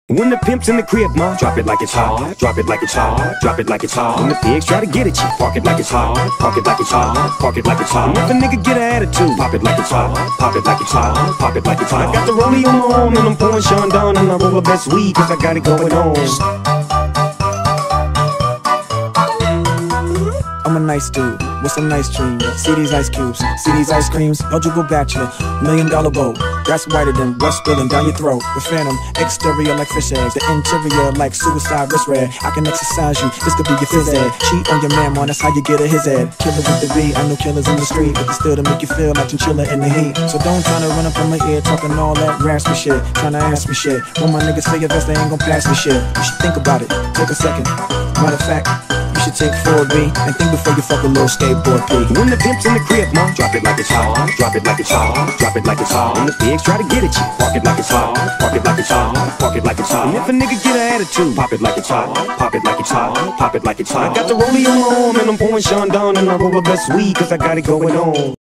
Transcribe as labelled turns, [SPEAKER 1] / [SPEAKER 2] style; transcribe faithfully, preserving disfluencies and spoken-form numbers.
[SPEAKER 1] When the pimp's in the crib, ma, drop it like it's hot, drop it like it's hot, drop it like it's hot. When the pigs try to get at you, park it like it's hot, park it like it's hot, park it like it's hot. If a nigga get an attitude, pop it like it's hot, pop it like it's hot, pop it like it's hot. I got the rollie on my arm and I'm pouring Sean Don and I roll the best weed cause I got it going on.
[SPEAKER 2] I'm a nice dude with some nice dreams. See these ice cubes, see these ice creams. Eligible bachelor, million dollar boat. That's whiter than blood spilling down your throat. The phantom, exterior like fish eggs, the interior like suicide wrist red. I can exercise you, this could be your phys ed. Cheat on your man, man, that's how you get a his head. Killer with the B, I know killers in the street, but they still to make you feel like chinchilla in the heat. So don't try to run up on my ear talking all that raspy shit, trying to ask me shit. When my niggas say your best, they ain't gon' pass me shit. You should think about it, take a second. Matter of fact, you should take four B and think before you fuck a little skateboard P.
[SPEAKER 1] When the pimp's in the crib, ma, drop it like it's hot, drop it like it's hot, drop it like it's hot. When the pigs try to get at you, park it like it's hot, park it like it's hot, park it like it's hot. And if a nigga get an attitude, pop it like it's hot, pop it like it's hot, pop it like it's hot. I got the rollie on my arm and I'm pouring Sean Don and I roll the best weed cause I got it going on.